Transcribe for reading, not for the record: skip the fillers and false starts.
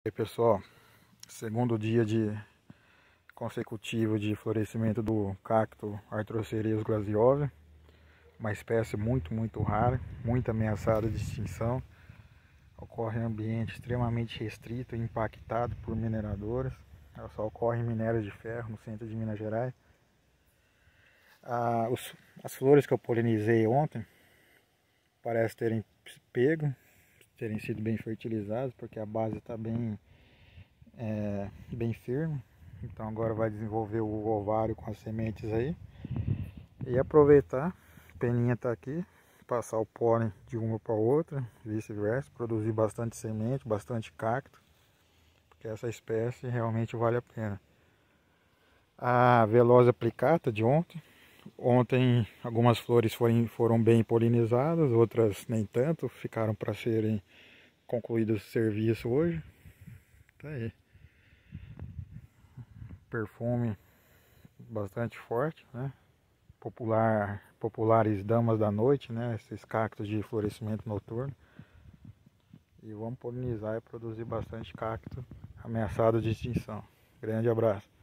E aí, pessoal, segundo dia consecutivo de florescimento do cacto Arthrocereus glaciose, uma espécie muito rara, muito ameaçada de extinção. Ocorre em ambiente extremamente restrito e impactado por mineradoras. Ela só ocorre em minério de ferro, no centro de Minas Gerais. As flores que eu polinizei ontem parecem terem pego, terem sido bem fertilizadas, porque a base está bem firme. Então agora vai desenvolver o ovário com as sementes aí. E aproveitar, a peninha está aqui, passar o pólen de uma para outra, vice-versa, produzir bastante semente, bastante cacto, porque essa espécie realmente vale a pena. A Velosa plicata de ontem. Ontem algumas flores foram bem polinizadas, outras nem tanto, ficaram para serem concluídos o serviço hoje. Tá aí. Perfume bastante forte, né? Populares damas da noite, né? Esses cactos de florescimento noturno. E vamos polinizar e produzir bastante cacto ameaçado de extinção. Grande abraço.